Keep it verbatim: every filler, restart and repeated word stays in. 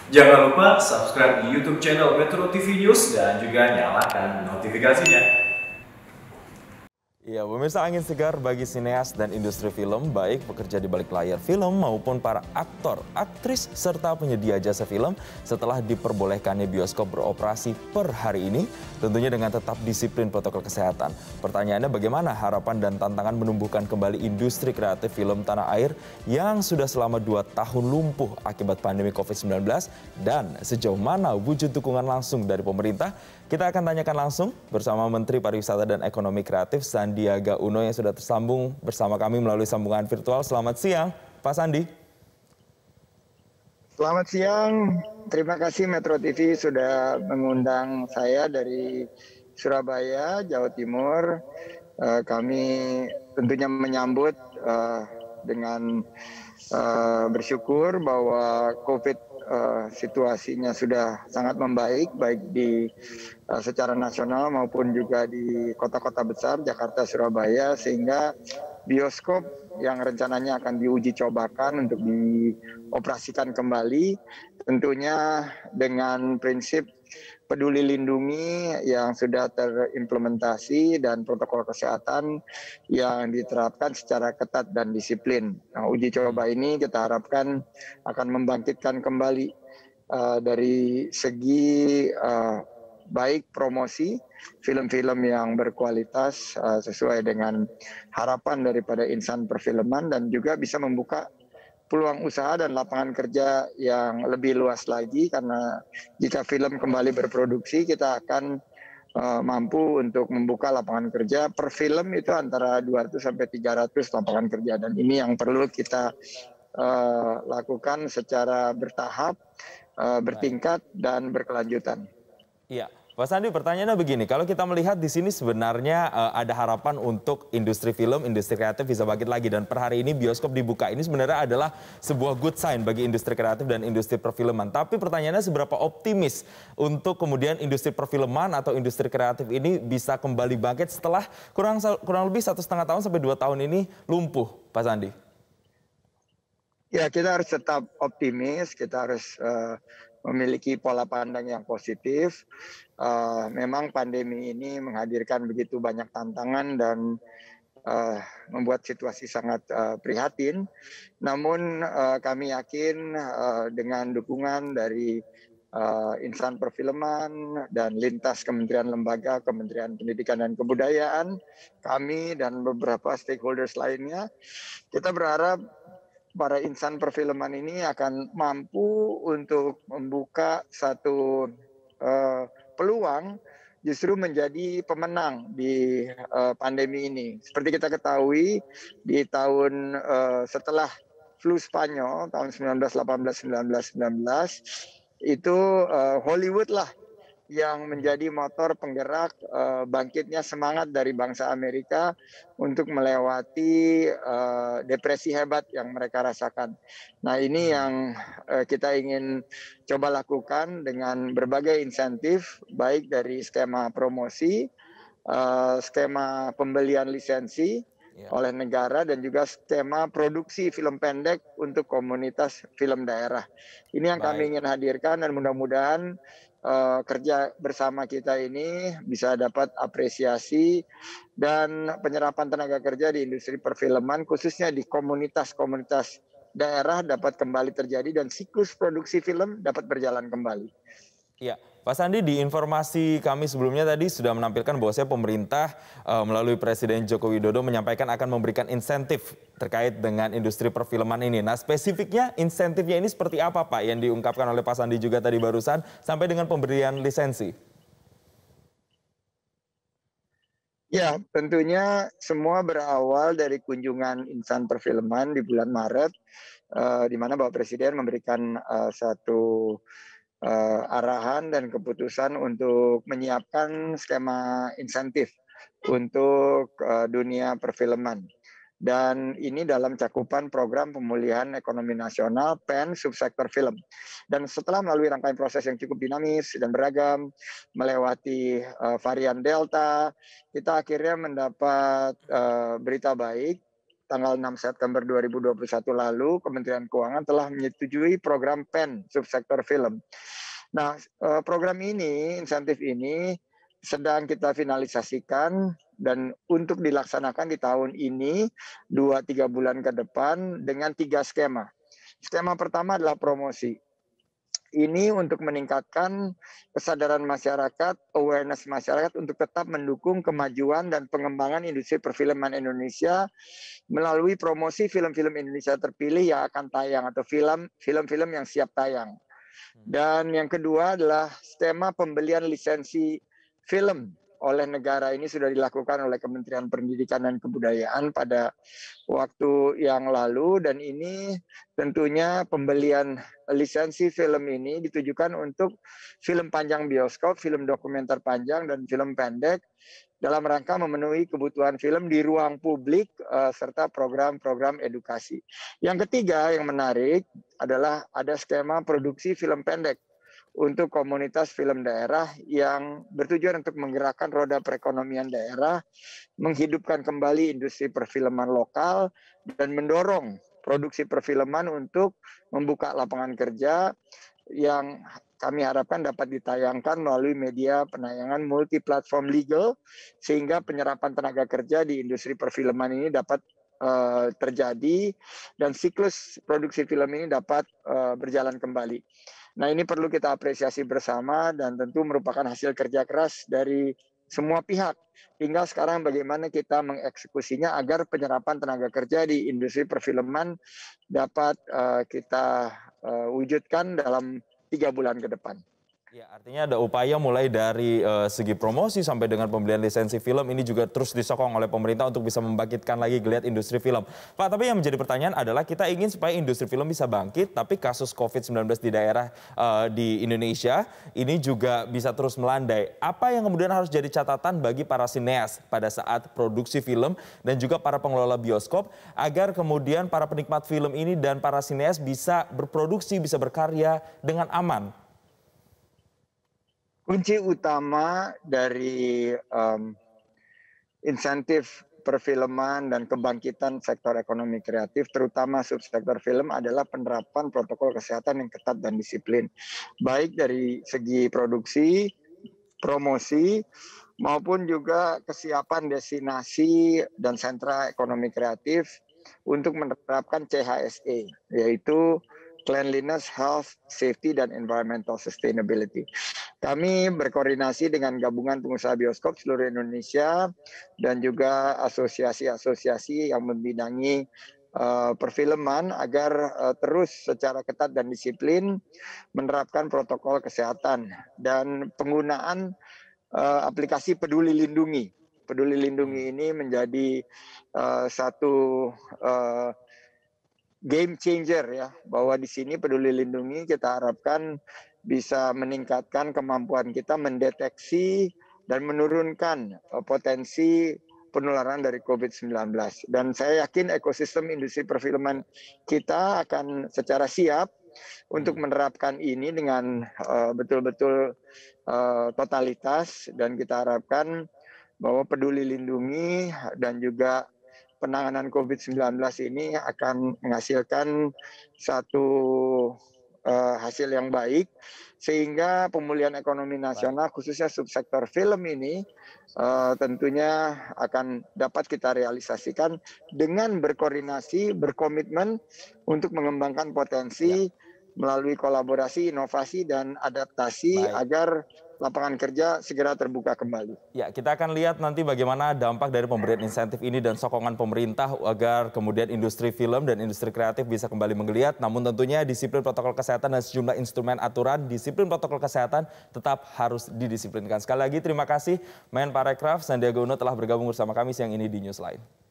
Jangan lupa subscribe di YouTube channel Metro T V News dan juga nyalakan notifikasinya. Ya, pemirsa, angin segar bagi sineas dan industri film, baik pekerja di balik layar film maupun para aktor, aktris, serta penyedia jasa film setelah diperbolehkannya bioskop beroperasi per hari ini, tentunya dengan tetap disiplin protokol kesehatan. Pertanyaannya bagaimana harapan dan tantangan menumbuhkan kembali industri kreatif film tanah air yang sudah selama dua tahun lumpuh akibat pandemi covid sembilan belas dan sejauh mana wujud dukungan langsung dari pemerintah? Kita akan tanyakan langsung bersama Menteri Pariwisata dan Ekonomi Kreatif Sandiaga Uno yang sudah tersambung bersama kami melalui sambungan virtual. Selamat siang, Pak Sandi. Selamat siang, terima kasih Metro T V sudah mengundang saya dari Surabaya, Jawa Timur. Uh, kami tentunya menyambut uh, dengan uh, bersyukur bahwa COVID uh, situasinya sudah sangat membaik, baik di uh, secara nasional maupun juga di kota-kota besar, Jakarta, Surabaya, sehingga bioskop yang rencananya akan diuji cobakan untuk dioperasikan kembali, tentunya dengan prinsip peduli lindungi yang sudah terimplementasi dan protokol kesehatan yang diterapkan secara ketat dan disiplin. Nah, uji coba ini kita harapkan akan membangkitkan kembali uh, dari segi uh, baik promosi film-film yang berkualitas uh, sesuai dengan harapan daripada insan perfilman dan juga bisa membuka peluang usaha dan lapangan kerja yang lebih luas lagi, karena jika film kembali berproduksi kita akan uh, mampu untuk membuka lapangan kerja per film itu antara dua ratus sampai tiga ratus lapangan kerja, dan ini yang perlu kita uh, lakukan secara bertahap, uh, bertingkat dan berkelanjutan. Iya, Pak Sandi, pertanyaannya begini, kalau kita melihat di sini sebenarnya uh, ada harapan untuk industri film, industri kreatif bisa bangkit lagi, dan per hari ini bioskop dibuka. Ini sebenarnya adalah sebuah good sign bagi industri kreatif dan industri perfilman. Tapi pertanyaannya seberapa optimis untuk kemudian industri perfilman atau industri kreatif ini bisa kembali bangkit setelah kurang kurang lebih satu setengah tahun sampai dua tahun ini lumpuh, Pak Sandi? Ya, kita harus tetap optimis, kita harus uh, memiliki pola pandang yang positif. Uh, memang pandemi ini menghadirkan begitu banyak tantangan dan uh, membuat situasi sangat uh, prihatin. Namun uh, kami yakin uh, dengan dukungan dari uh, insan perfilman dan lintas kementerian lembaga, Kementerian Pendidikan dan Kebudayaan, kami dan beberapa stakeholders lainnya, kita berharap para insan perfilman ini akan mampu untuk membuka satu uh, peluang justru menjadi pemenang di uh, pandemi ini. Seperti kita ketahui, di tahun uh, setelah flu Spanyol tahun seribu sembilan ratus delapan belas sembilan belas sembilan belas itu uh, Hollywood lah yang menjadi motor penggerak uh, bangkitnya semangat dari bangsa Amerika untuk melewati uh, depresi hebat yang mereka rasakan. Nah, ini yang uh, kita ingin coba lakukan dengan berbagai insentif, baik dari skema promosi, uh, skema pembelian lisensi yeah. oleh negara, dan juga skema produksi film pendek untuk komunitas film daerah. Ini yang baik. Kami ingin hadirkan, dan mudah-mudahan Uh, kerja bersama kita ini bisa dapat apresiasi dan penyerapan tenaga kerja di industri perfilman, khususnya di komunitas-komunitas daerah, dapat kembali terjadi dan siklus produksi film dapat berjalan kembali. Ya, Pak Sandi, di informasi kami sebelumnya tadi sudah menampilkan bahwa pemerintah uh, melalui Presiden Joko Widodo menyampaikan akan memberikan insentif terkait dengan industri perfilman ini. Nah, spesifiknya insentifnya ini seperti apa, Pak, yang diungkapkan oleh Pak Sandi juga tadi barusan sampai dengan pemberian lisensi? Ya, tentunya semua berawal dari kunjungan insan perfilman di bulan Maret, uh, di mana Bapak Presiden memberikan uh, satu Uh, arahan dan keputusan untuk menyiapkan skema insentif untuk uh, dunia perfilman. Dan ini dalam cakupan program pemulihan ekonomi nasional P E N subsektor film. Dan setelah melalui rangkaian proses yang cukup dinamis dan beragam, melewati uh, varian Delta, kita akhirnya mendapat uh, berita baik tanggal enam September dua ribu dua puluh satu lalu, Kementerian Keuangan telah menyetujui program P E N subsektor film. Nah, program ini, insentif ini sedang kita finalisasikan dan untuk dilaksanakan di tahun ini dua tiga bulan ke depan dengan tiga skema. Skema pertama adalah promosi. Ini untuk meningkatkan kesadaran masyarakat, awareness masyarakat untuk tetap mendukung kemajuan dan pengembangan industri perfilman Indonesia melalui promosi film-film Indonesia terpilih yang akan tayang atau film film-film yang siap tayang. Dan yang kedua adalah skema pembelian lisensi film oleh negara. Ini sudah dilakukan oleh Kementerian Pendidikan dan Kebudayaan pada waktu yang lalu, dan ini tentunya pembelian lisensi film ini ditujukan untuk film panjang bioskop, film dokumenter panjang, dan film pendek dalam rangka memenuhi kebutuhan film di ruang publik uh, serta program-program edukasi. Yang ketiga yang menarik adalah ada skema produksi film pendek untuk komunitas film daerah yang bertujuan untuk menggerakkan roda perekonomian daerah, menghidupkan kembali industri perfilman lokal, dan mendorong produksi perfilman untuk membuka lapangan kerja yang kami harapkan dapat ditayangkan melalui media penayangan multi-platform legal, sehingga penyerapan tenaga kerja di industri perfilman ini dapat uh, terjadi dan siklus produksi film ini dapat uh, berjalan kembali. Nah, ini perlu kita apresiasi bersama dan tentu merupakan hasil kerja keras dari semua pihak. Tinggal sekarang bagaimana kita mengeksekusinya agar penyerapan tenaga kerja di industri perfilman dapat uh, kita uh, wujudkan dalam tiga bulan ke depan. Ya, artinya ada upaya mulai dari uh, segi promosi sampai dengan pembelian lisensi film ini juga terus disokong oleh pemerintah untuk bisa membangkitkan lagi geliat industri film. Pak, tapi yang menjadi pertanyaan adalah kita ingin supaya industri film bisa bangkit, tapi kasus covid sembilan belas di daerah uh, di Indonesia ini juga bisa terus melandai. Apa yang kemudian harus jadi catatan bagi para sineas pada saat produksi film dan juga para pengelola bioskop agar kemudian para penikmat film ini dan para sineas bisa berproduksi, bisa berkarya dengan aman? Kunci utama dari um, insentif perfilman dan kebangkitan sektor ekonomi kreatif, terutama subsektor film, adalah penerapan protokol kesehatan yang ketat dan disiplin. Baik dari segi produksi, promosi, maupun juga kesiapan destinasi dan sentra ekonomi kreatif untuk menerapkan C H S E, yaitu Cleanliness, Health, Safety, dan Environmental Sustainability. Kami berkoordinasi dengan gabungan pengusaha bioskop seluruh Indonesia dan juga asosiasi-asosiasi yang membidangi uh, perfilman agar uh, terus secara ketat dan disiplin menerapkan protokol kesehatan dan penggunaan uh, aplikasi Peduli Lindungi. Peduli Lindungi ini menjadi uh, satu uh, game changer ya, bahwa di sini Peduli Lindungi kita harapkan bisa meningkatkan kemampuan kita mendeteksi dan menurunkan uh, potensi penularan dari covid sembilan belas. Dan saya yakin ekosistem industri perfilman kita akan secara siap untuk menerapkan ini dengan betul-betul uh, uh, totalitas, dan kita harapkan bahwa Peduli Lindungi dan juga penanganan covid sembilan belas ini akan menghasilkan satu uh, hasil yang baik, sehingga pemulihan ekonomi nasional khususnya subsektor film ini uh, tentunya akan dapat kita realisasikan dengan berkoordinasi, berkomitmen untuk mengembangkan potensi ya, melalui kolaborasi, inovasi, dan adaptasi baik, agar lapangan kerja segera terbuka kembali. Ya, kita akan lihat nanti bagaimana dampak dari pemberian insentif ini dan sokongan pemerintah agar kemudian industri film dan industri kreatif bisa kembali menggeliat. Namun tentunya disiplin protokol kesehatan dan sejumlah instrumen aturan disiplin protokol kesehatan tetap harus didisiplinkan. Sekali lagi terima kasih Menparekraf Sandiaga Uno telah bergabung bersama kami siang ini di Newsline.